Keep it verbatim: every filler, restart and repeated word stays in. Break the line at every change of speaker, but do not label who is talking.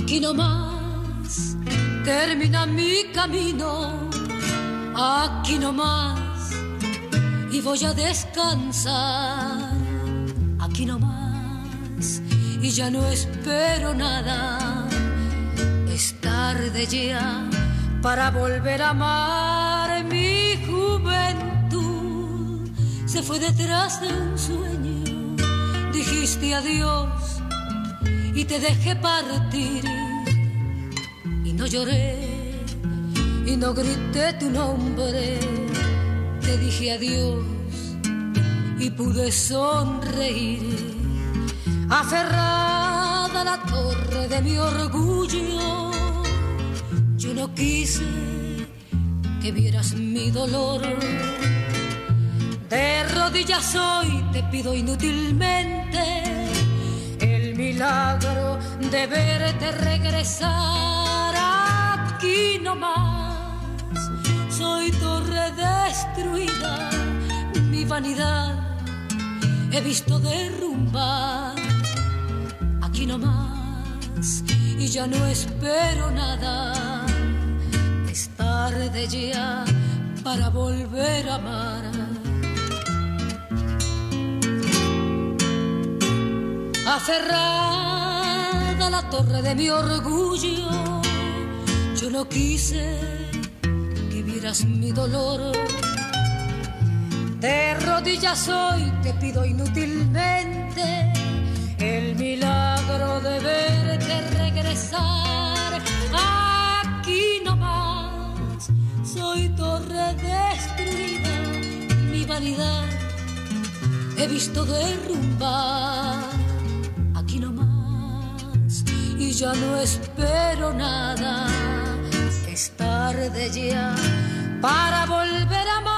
Aquí nomás termina mi camino, aquí nomás, y voy a descansar. Aquí nomás, y ya no espero nada. Es tarde ya para volver a amar. Mi juventud se fue detrás de un sueño. Dijiste adiós y te dejé partir. Y no lloré y no grité tu nombre. Te dije adiós y pude sonreír. Aferrada a la torre de mi orgullo, yo no quise que vieras mi dolor. De rodillas hoy te pido inútilmente el milagro de verte regresar. Aquí nomás soy torre destruida, mi vanidad he visto derrumbar. Aquí nomás y ya no espero nada. Es tarde ya para volver a amar. Aferrada a la torre de mi orgullo, yo no quise que vieras mi dolor. De rodillas hoy te pido inútilmente el milagro de verte regresar. Aquí nomás soy torre destruida, mi vanidad he visto derrumbar. Aquí nomás y ya no espero nada. Es tarde ya para volver a amar.